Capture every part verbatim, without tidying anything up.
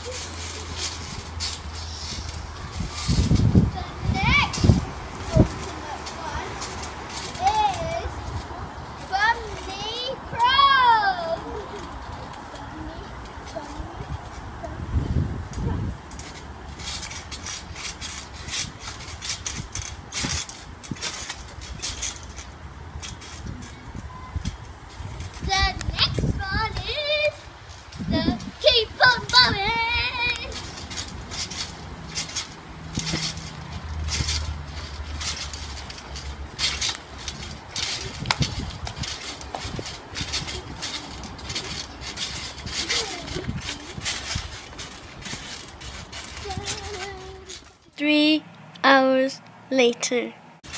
Three hours later.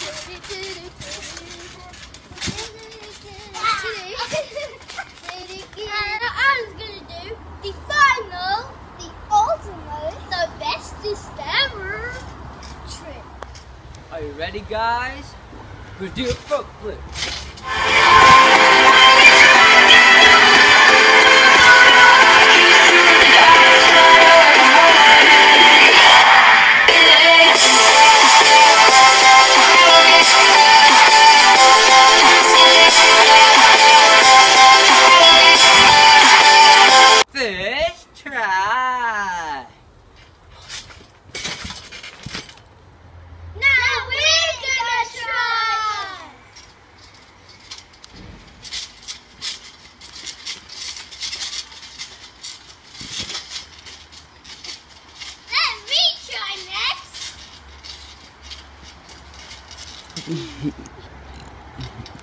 And I'm gonna do the final, the ultimate, the bestest ever trick. Are you ready, guys? We're gonna do a front flip. First try. Now we're gonna try. Let me try next.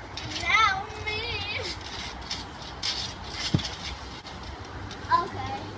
Now me. Okay.